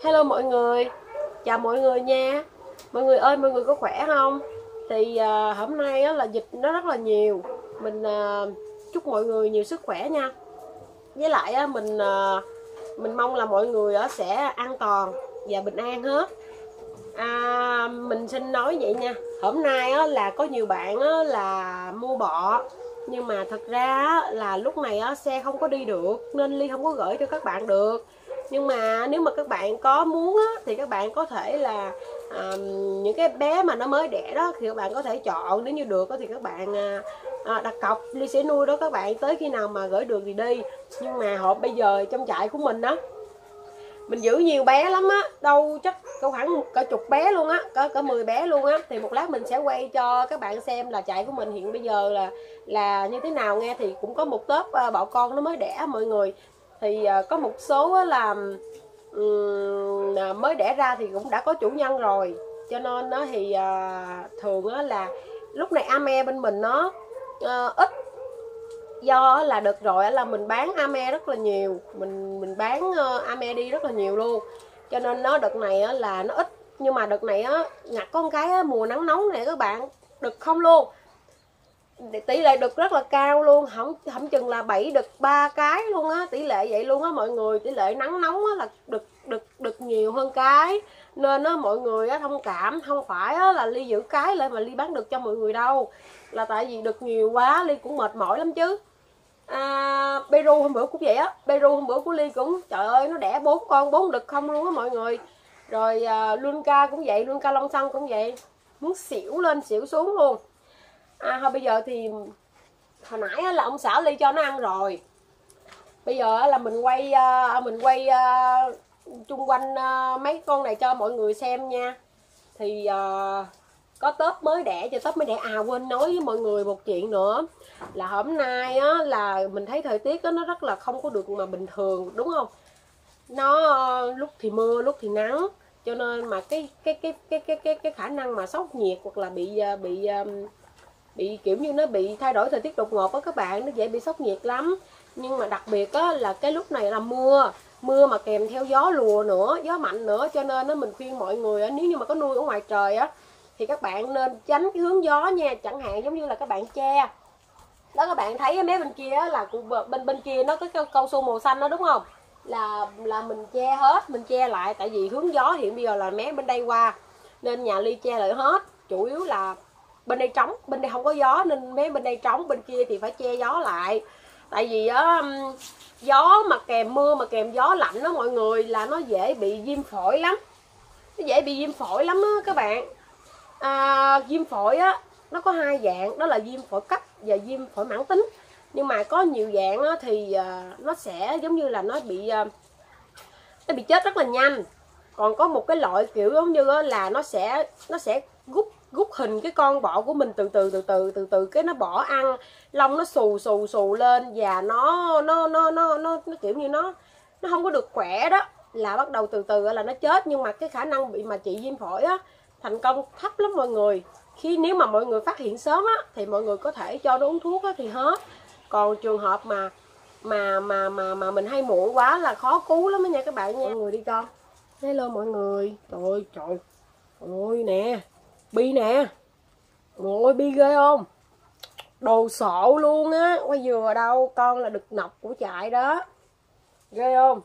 Hello mọi người, chào mọi người nha. Mọi người ơi, mọi người có khỏe không? Thì hôm nay á, là dịch nó rất là nhiều. Mình chúc mọi người nhiều sức khỏe nha. Với lại á, mình mong là mọi người sẽ an toàn và bình an hết. Mình xin nói vậy nha. Hôm nay á, là có nhiều bạn á, là mua bọ, nhưng mà thật ra á, là lúc này á, xe không có đi được nên Ly không có gửi cho các bạn được. Nhưng mà nếu mà các bạn có muốn á, thì các bạn có thể là những cái bé mà nó mới đẻ đó thì các bạn có thể chọn, nếu như được thì các bạn đặt cọc, Ly sẽ nuôi đó các bạn, tới khi nào mà gửi được thì đi. Nhưng mà hộp bây giờ trong trại của mình đó, mình giữ nhiều bé lắm á, đâu chắc có khoảng cả chục bé luôn á, cỡ 10 bé luôn á. Thì một lát mình sẽ quay cho các bạn xem là trại của mình hiện bây giờ là như thế nào nghe. Thì cũng có một tớp bọ con nó mới đẻ mọi người. Thì có một số là mới đẻ ra thì cũng đã có chủ nhân rồi, cho nên nó thì thường là lúc này ame bên mình nó ít, do là đợt rồi là mình bán ame rất là nhiều, mình bán ame đi rất là nhiều luôn, cho nên nó đợt này là nó ít. Nhưng mà đợt này ngặt có một cái mùa nắng nóng này các bạn, đực không luôn, tỷ lệ đực rất là cao luôn, không chừng là 7 đực 3 cái luôn á, tỷ lệ vậy luôn á mọi người. Tỷ lệ nắng nóng là đực nhiều hơn cái, nên mọi người thông cảm, không phải là Ly giữ cái lại mà Ly bán được cho mọi người đâu, là tại vì đực nhiều quá Ly cũng mệt mỏi lắm chứ. Peru hôm bữa cũng vậy á, Peru hôm bữa của Ly cũng trời ơi nó đẻ 4 con 4 đực không luôn á mọi người. Rồi Lunca cũng vậy, Lunca Long Xăng cũng vậy, muốn xỉu lên xỉu xuống luôn. Thôi bây giờ thì hồi nãy là ông xã Ly cho nó ăn rồi, bây giờ là mình quay chung quanh mấy con này cho mọi người xem nha. Thì có tớp mới đẻ cho tớp mới đẻ. Quên nói với mọi người một chuyện nữa, là hôm nay là mình thấy thời tiết nó rất là không có được mà bình thường, đúng không? Nó lúc thì mưa lúc thì nắng, cho nên mà cái khả năng mà sốc nhiệt hoặc là bị kiểu như nó bị thay đổi thời tiết đột ngột á các bạn, nó dễ bị sốc nhiệt lắm. Nhưng mà đặc biệt là cái lúc này là mưa mà kèm theo gió lùa nữa, gió mạnh nữa, cho nên mình khuyên mọi người nếu như mà có nuôi ở ngoài trời thì các bạn nên tránh cái hướng gió nha. Chẳng hạn giống như là các bạn che đó, các bạn thấy mấy bên kia là bên kia nó có cái cao su màu xanh đó đúng không, là mình che hết, mình che lại, tại vì hướng gió hiện bây giờ là mé bên đây qua, nên nhà Ly che lại hết. Chủ yếu là bên đây trống, bên đây không có gió nên mấy bên đây trống, bên kia thì phải che gió lại. Tại vì gió mà kèm mưa mà kèm gió lạnh đó mọi người, là nó dễ bị viêm phổi lắm, nó dễ bị viêm phổi lắm á các bạn. Viêm phổi nó có hai dạng, đó là viêm phổi cấp và viêm phổi mãn tính. Nhưng mà có nhiều dạng thì nó sẽ giống như là nó bị chết rất là nhanh. Còn có một cái loại kiểu giống như là nó sẽ gút hình cái con bọ của mình từ từ cái nó bỏ ăn, lông nó xù lên, và nó kiểu như nó không có được khỏe đó, là bắt đầu từ là nó chết. Nhưng mà cái khả năng bị mà trị viêm phổi thành công thấp lắm mọi người. Nếu mà mọi người phát hiện sớm thì mọi người có thể cho nó uống thuốc thì hết. Còn trường hợp mà mình hay muộn quá là khó cứu lắm đó nha các bạn nha. Mọi người đi con. Hello mọi người. Trời ơi nè, Bi nè. Ôi Bi ghê không? Đồ sộ luôn á, quay dừa đâu, con là đực nọc của trại đó. Ghê không?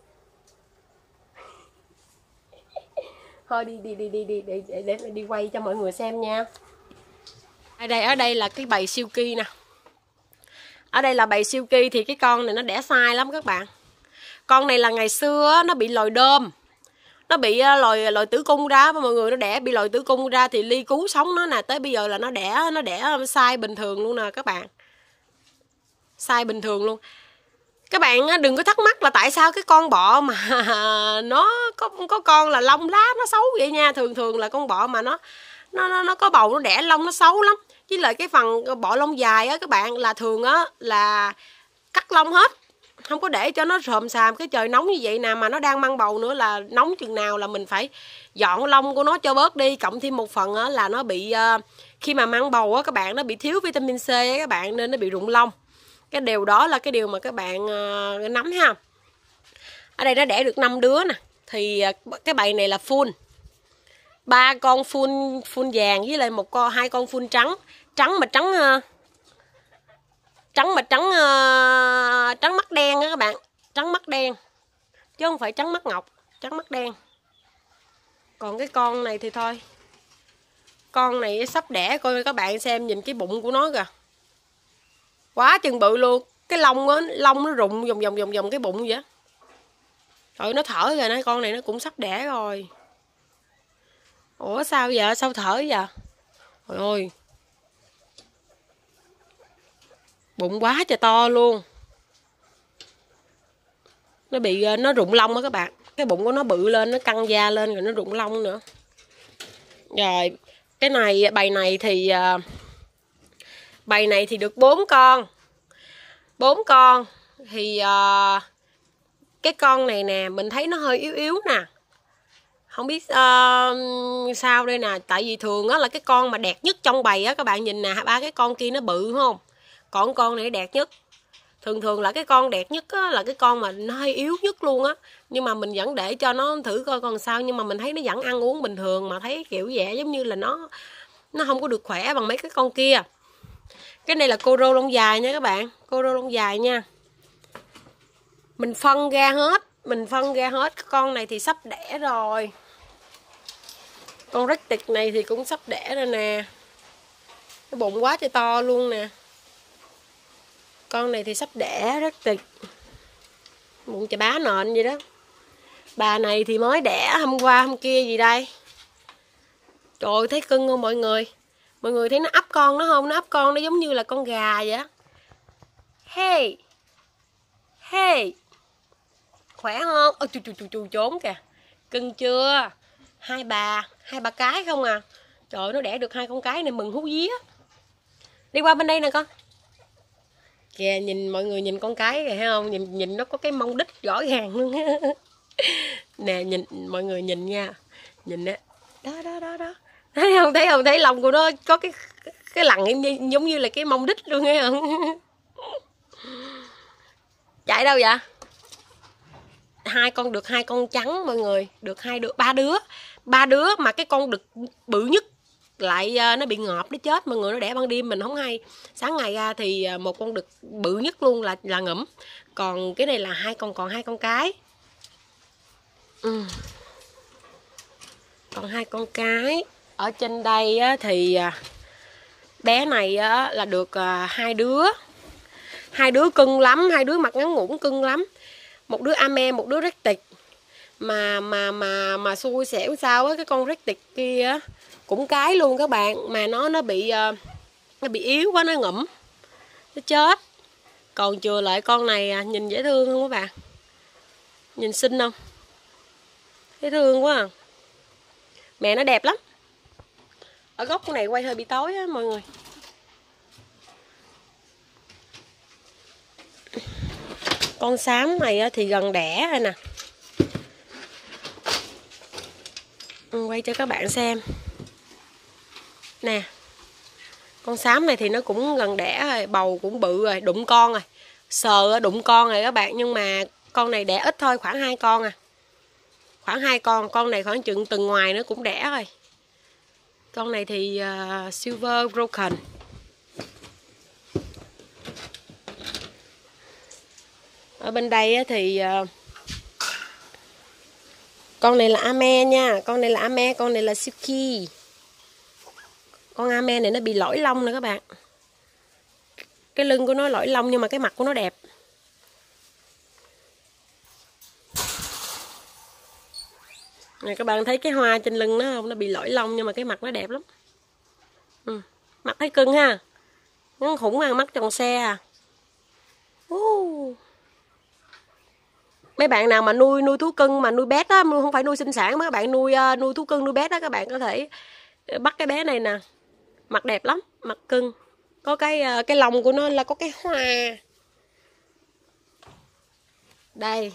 Thôi đi để đi quay cho mọi người xem nha. Ở đây là cái bầy silky nè. Ở đây là bầy silky, thì cái con này nó đẻ sai lắm các bạn. Con này là ngày xưa nó bị lồi đơm, nó bị lồi tử cung ra mọi người, nó đẻ bị lồi tử cung ra thì Ly cứu sống nó nè, tới bây giờ là nó đẻ sai bình thường luôn nè các bạn, sai bình thường luôn. Các bạn đừng có thắc mắc là tại sao cái con bọ mà nó có con là lông lá nó xấu vậy nha. Thường là con bọ mà nó có bầu nó đẻ lông nó xấu lắm. Với lại cái phần bọ lông dài các bạn là thường là cắt lông hết, không có để cho nó rồm xàm. Cái trời nóng như vậy nè, mà nó đang mang bầu nữa, là nóng chừng nào là mình phải dọn lông của nó cho bớt đi. Cộng thêm một phần là nó bị khi mà mang bầu các bạn, nó bị thiếu vitamin C các bạn, nên nó bị rụng lông. Cái điều đó là cái điều mà các bạn nắm ha. Ở đây nó đẻ được 5 đứa nè, Thì cái bầy này là full. 3 con full vàng với lại hai con full trắng. Trắng mắt đen á các bạn. Trắng mắt đen. Chứ không phải trắng mắt ngọc, trắng mắt đen. Còn cái con này thì thôi. Con này sắp đẻ, coi các bạn xem nhìn cái bụng của nó kìa. Quá chừng bự luôn. Cái lông á, lông nó rụng vòng cái bụng vậy. Trời, nó thở rồi, nãy con này nó cũng sắp đẻ rồi. Ủa sao vậy? Sao thở vậy? Trời ơi. Bụng quá trời to luôn. Nó rụng lông á các bạn. Cái bụng của nó bự lên, nó căng da lên rồi nó rụng lông nữa. Rồi, cái này bầy này thì được 4 con. 4 con thì cái con này nè, mình thấy nó hơi yếu yếu nè. Không biết sao đây nè, tại vì thường á là cái con mà đẹp nhất trong bầy á, các bạn nhìn nè, 3 cái con kia nó bự không? Còn con này đẹp nhất. Thường là cái con đẹp nhất á, là cái con mà nó hơi yếu nhất luôn á. Nhưng mà mình vẫn để cho nó thử coi còn sao. Nhưng mà mình thấy nó vẫn ăn uống bình thường. Mà thấy kiểu vẻ giống như là nó không có được khỏe bằng mấy cái con kia. Cái này là cô rô lông dài nha các bạn. Cô rô lông dài nha. Mình phân ra hết. Con này thì sắp đẻ rồi. Con Arctic này thì cũng sắp đẻ rồi nè. Cái bụng quá trời to luôn nè. Con này thì sắp đẻ Arctic. Bụng chà bá nện vậy đó. Bà này thì mới đẻ hôm qua hôm kia gì đây. Trời ơi, thấy cưng không mọi người? Mọi người thấy nó ấp con nó không? Nó ấp con nó giống như là con gà vậy á. Hey. Hey. Khỏe không? Ôi chu trốn kìa. Cưng chưa? Hai bà cái không à. Trời ơi, nó đẻ được 2 con cái này mừng hú vía. Đi qua bên đây nè con. Kìa, nhìn mọi người nhìn con cái kìa, thấy không? Nhìn nó có cái mông đít rõ ràng luôn. Nè, nhìn mọi người nhìn nha. Nhìn á. Đó. Thấy không? Thấy lòng của nó có cái lằn giống như là cái mông đít luôn, nghe không? Chạy đâu vậy? Được 2 con trắng mọi người, được 3 đứa mà cái con đực bự nhất lại nó bị ngợp, nó chết mọi người, nó đẻ ban đêm mình không hay. Sáng ngày ra thì một con đực bự nhất luôn là ngủm. Còn cái này là còn 2 con cái. Còn 2 con cái. Ở trên đây thì bé này là được 2 đứa. 2 đứa cưng lắm, 2 đứa mặt ngắn ngủn cưng lắm. Một đứa Ame, một đứa Arctic. Mà xui xẻo sao á, cái con Arctic kia cũng cái luôn các bạn, mà nó bị yếu quá, nó ngủm, nó chết. Còn chừa lại con này nhìn dễ thương không các bạn? Nhìn xinh không? Dễ thương quá à. Mẹ nó đẹp lắm. Ở góc này quay hơi bị tối á mọi người. Con xám này thì gần đẻ rồi nè. Quay cho các bạn xem. Nè. Con xám này thì nó cũng gần đẻ rồi, bầu cũng bự rồi, đụng con rồi. Sờ đụng con rồi các bạn, nhưng mà con này đẻ ít thôi, khoảng 2 con à. Khoảng 2 con này khoảng chừng từng ngoài nó cũng đẻ rồi. Con này thì Silver Broken. Ở bên đây thì con này là Ame nha, con này là Silky. Con Ame này nó bị lỗi lông nè các bạn. Cái lưng của nó lỗi lông nhưng mà cái mặt của nó đẹp. Này các bạn thấy cái hoa trên lưng nó không? Nó bị lỗi lông nhưng mà cái mặt nó đẹp lắm. Mặt thấy cưng ha. Ngắn khủng ha, mắt tròn xe à. Mấy bạn nào mà nuôi thú cưng mà nuôi bé á, không phải nuôi sinh sản, mấy các bạn nuôi thú cưng nuôi bé đó, các bạn có thể bắt cái bé này nè. Mặt đẹp lắm, mặt cưng. Có cái lông của nó là có cái hoa. Đây.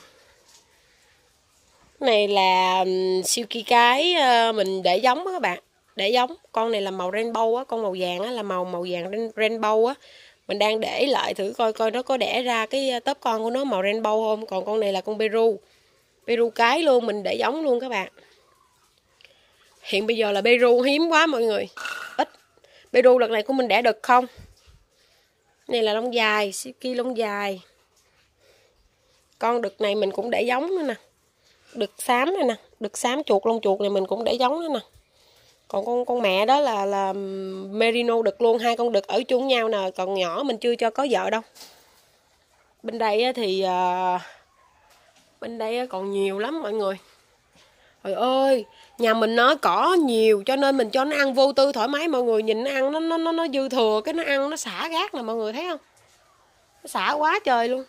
Này là Silky cái mình để giống á các bạn. Để giống. Con này là màu rainbow á, con màu vàng á là màu vàng rainbow á. Mình đang để lại thử coi nó có đẻ ra cái tớp con của nó màu rainbow không. Còn con này là con Peru. Peru cái luôn, mình để giống luôn các bạn. Hiện bây giờ là Peru hiếm quá mọi người, ít. Peru lần này của mình đẻ đực không. Này là lông dài, Silky lông dài. Con đực này mình cũng để giống nữa nè. Đực xám này nè, đực xám chuột lông chuột này mình cũng để giống nữa nè. Còn con mẹ đó là merino đực luôn, hai con đực ở chung nhau nè, còn nhỏ mình chưa cho có vợ đâu. Bên đây thì bên đây còn nhiều lắm mọi người. Trời ơi, nhà mình nó cỏ nhiều cho nên mình cho nó ăn vô tư thoải mái, mọi người nhìn nó ăn nó dư thừa cái nó ăn nó xả rác nè mọi người thấy không? Nó xả quá trời luôn.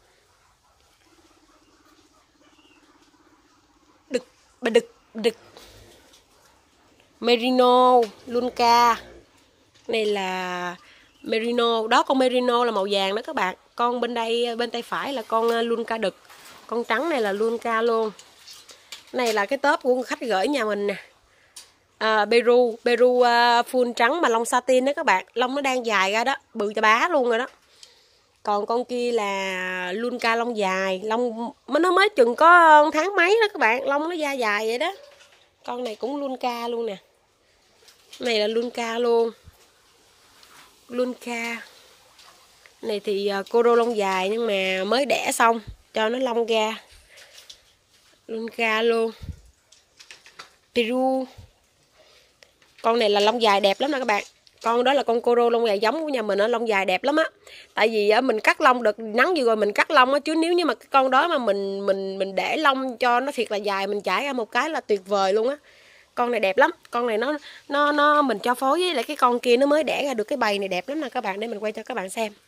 Đực, bà đực. Merino, Lunca. Này là merino, đó con merino là màu vàng đó các bạn. Con bên đây bên tay phải là con Lunca đực. Con trắng này là Lunca luôn. Này là cái tớp của khách gửi nhà mình nè. Peru full trắng mà lông satin đó các bạn. Lông nó đang dài ra đó, bự chà bá luôn rồi đó. Còn con kia là Lunca lông dài, lông nó mới chừng có tháng mấy đó các bạn, lông nó da dài vậy đó. Con này cũng Lunca luôn nè. Này là Lunca luôn. Lunca. Này thì Coro lông dài nhưng mà mới đẻ xong cho nó lông ra. Lunca luôn. Peru. Con này là lông dài đẹp lắm nè các bạn. Con đó là con Coro lông dài giống của nhà mình, lông dài đẹp lắm á. Tại vì mình cắt lông được nắng vừa rồi mình cắt lông á, chứ nếu như mà cái con đó mà mình để lông cho nó thiệt là dài, mình chải ra một cái là tuyệt vời luôn á. Con này đẹp lắm. Con này nó mình cho phối với lại cái con kia nó mới đẻ ra được cái bầy này đẹp lắm nè các bạn, để mình quay cho các bạn xem.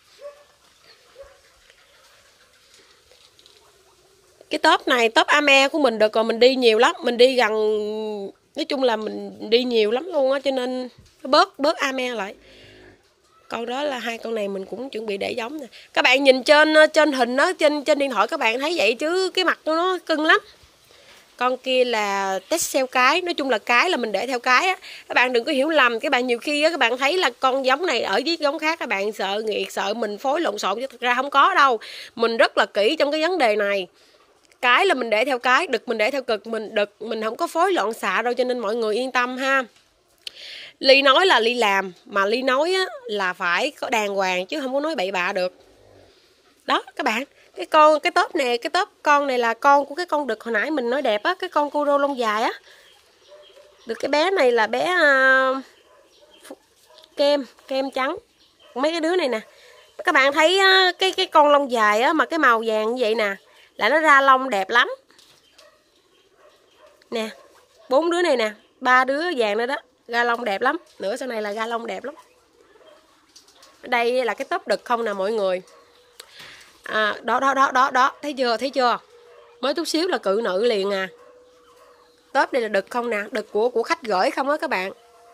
Cái tốp này, tốp Ame của mình được rồi, mình đi nhiều lắm, mình đi gần, nói chung là mình đi nhiều lắm luôn á, cho nên nó bớt Ame lại. Con đó là hai con này mình cũng chuẩn bị để giống nè. Các bạn nhìn trên hình đó, trên điện thoại các bạn thấy vậy chứ cái mặt nó cưng lắm. Con kia là Texel cái, nói chung là cái là mình để theo cái á. Các bạn đừng có hiểu lầm, các bạn nhiều khi á các bạn thấy là con giống này ở với giống khác, các bạn sợ nghiệt, sợ mình phối lộn xộn, chứ thực ra không có đâu. Mình rất là kỹ trong cái vấn đề này. Cái là mình để theo cái, đực mình để theo cực, mình không có phối loạn xạ đâu, cho nên mọi người yên tâm ha. Ly nói là Ly làm, mà Ly nói á, là phải có đàng hoàng chứ không có nói bậy bạ được. Đó các bạn, cái tốp con này là con của cái con đực hồi nãy mình nói đẹp á, cái con Coro lông dài á. Được cái bé này là bé kem trắng. Mấy cái đứa này nè. Các bạn thấy cái con lông dài á mà cái màu vàng như vậy nè, là nó ra lông đẹp lắm. Nè, 4 đứa này nè, 3 đứa vàng nữa đó, ra lông đẹp lắm. Nữa sau này là ra lông đẹp lắm. Đây là cái tốp đực không nè mọi người. Đó, thấy chưa? Mới chút xíu là cự nữ liền à. Tốp đây là đực không nè, đực của khách gửi không á các bạn.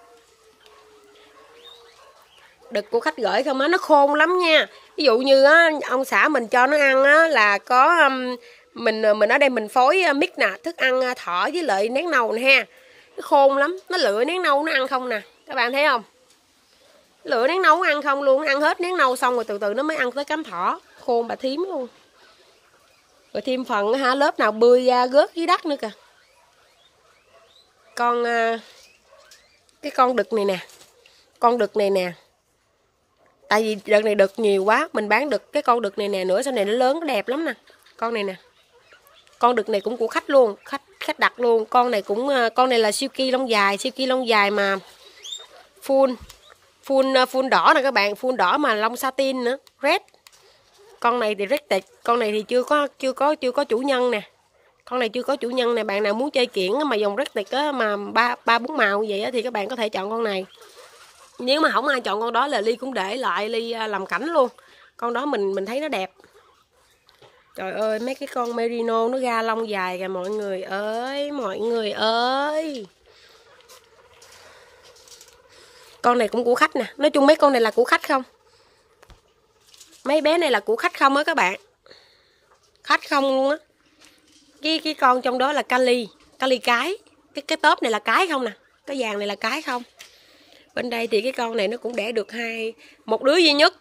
Đực của khách gửi không á, nó khôn lắm nha. Ví dụ như á, ông xã mình cho nó ăn á, là có mình ở đây mình phối mix nè, thức ăn thỏ với lại nén nâu nè ha. Nó khôn lắm, nó lựa nén nâu nó ăn không nè. Các bạn thấy không? Lựa nén nâu nó ăn không luôn, nó ăn hết nén nâu xong rồi từ từ nó mới ăn tới cám thỏ. Khôn bà thím luôn. Rồi thêm phần lớp nào bươi ra gớt dưới đất nữa kìa. Cái con đực này nè. Con đực này nè. Tại vì đợt này đực nhiều quá, mình bán đực cái con đực này nè, nữa sau này nó lớn nó đẹp lắm nè. Con này nè. Con đực này cũng của khách luôn, khách đặt luôn. Con này là Silky lông dài mà full đỏ nè các bạn, full đỏ mà lông satin nữa, red. Con này thì red, con này thì chưa có chủ nhân nè. Con này chưa có chủ nhân nè, bạn nào muốn chơi kiển mà dòng red á mà 3-4 màu như vậy á, thì các bạn có thể chọn con này. Nếu mà không ai chọn con đó là Ly cũng để lại, Ly làm cảnh luôn. Con đó mình thấy nó đẹp. Trời ơi, mấy cái con merino nó ra lông dài kìa mọi người ơi. Con này cũng của khách nè. Nói chung mấy con này là của khách không. Mấy bé này là của khách không á các bạn. Khách không luôn á. Cái con trong đó là Cali cái. Cái tốp này là cái không nè. Cái vàng này là cái không. Bên đây thì cái con này nó cũng đẻ được một đứa duy nhất.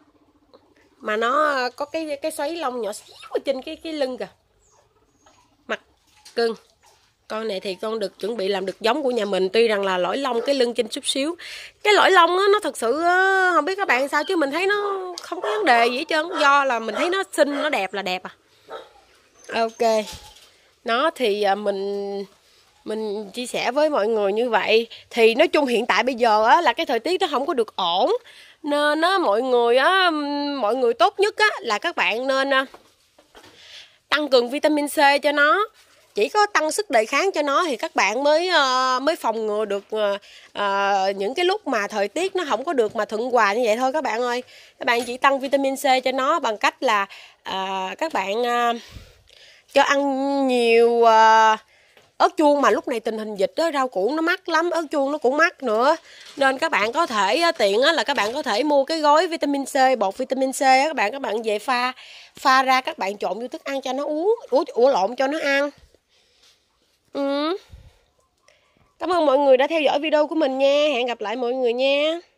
Mà nó có cái xoáy lông nhỏ xíu ở trên cái lưng kìa. cưng. Con này thì con được chuẩn bị làm được giống của nhà mình. Tuy rằng là lõi lông cái lưng trên chút xíu. Cái lõi lông á, nó thật sự không biết các bạn sao chứ mình thấy nó không có vấn đề gì hết trơn. Do là mình thấy nó xinh, nó đẹp là đẹp à. Ok. Nó thì mình chia sẻ với mọi người như vậy. Thì nói chung hiện tại bây giờ á, là cái thời tiết nó không có được ổn. Nên á, mọi người tốt nhất á, là các bạn nên tăng cường vitamin C cho nó. Chỉ có tăng sức đề kháng cho nó thì các bạn mới phòng ngừa được những cái lúc mà thời tiết nó không có được mà thuận hòa như vậy thôi các bạn ơi. Các bạn chỉ tăng vitamin C cho nó bằng cách là các bạn cho ăn nhiều ớt chuông, mà lúc này tình hình dịch đó, rau củ nó mắc lắm, ớt chuông nó cũng mắc nữa. Nên các bạn có thể tiện là các bạn có thể mua cái gói vitamin C, bột vitamin C các bạn về pha ra, các bạn trộn vô thức ăn cho nó uống, ủa lộn cho nó ăn. Cảm ơn mọi người đã theo dõi video của mình nha. Hẹn gặp lại mọi người nha.